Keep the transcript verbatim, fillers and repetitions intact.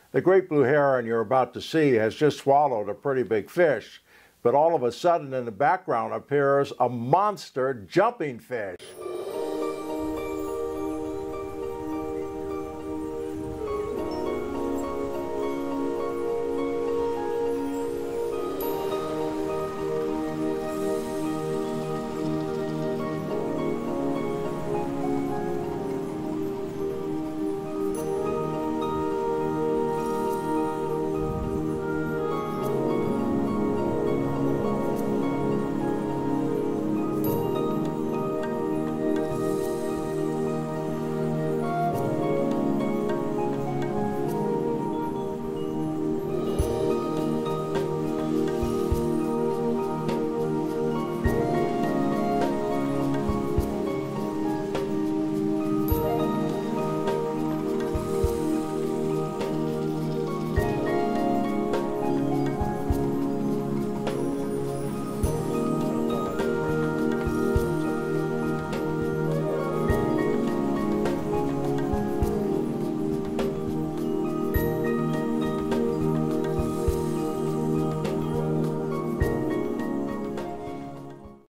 The great blue heron you're about to see has just swallowed a pretty big fish, but all of a sudden in the background appears a monster jumping fish.